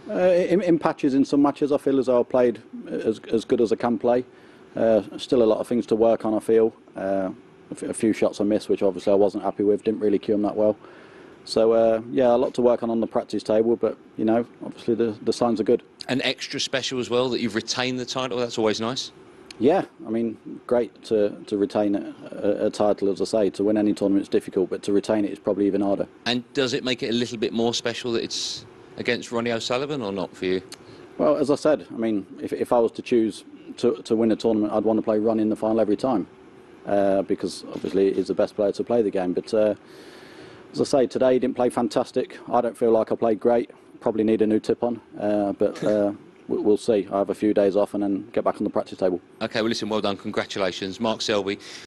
In patches, in some matches, I feel as though I played as good as I can play. Still a lot of things to work on, I feel. A few shots I missed, which obviously I wasn't happy with, didn't really cue them that well. So, yeah, a lot to work on the practice table, but, you know, obviously the signs are good. And extra special as well that you've retained the title, that's always nice. Yeah, I mean, great to retain a title, as I say. To win any tournament is difficult, but to retain it is probably even harder. And does it make it a little bit more special that it's against Ronnie O'Sullivan or not for you? Well, as I said, I mean, if I was to choose to win a tournament, I'd want to play Ronnie in the final every time, because obviously he's the best player to play the game. But as I say, today he didn't play fantastic. I don't feel like I played great. Probably need a new tip on, but we'll see. I have a few days off and then get back on the practice table. OK, well, listen, well done. Congratulations. Mark Selby.